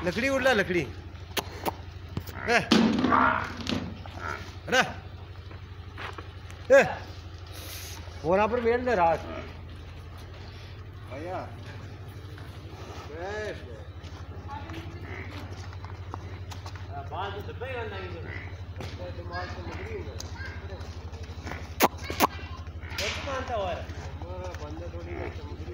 लकड़ी उड़ ला लकड़ी अरे वहाँ पर बैठ ले रात भैया बाल तो दबेगा नहीं दिमाग से लकड़ी मानता हुआ है बंदे थोड़ी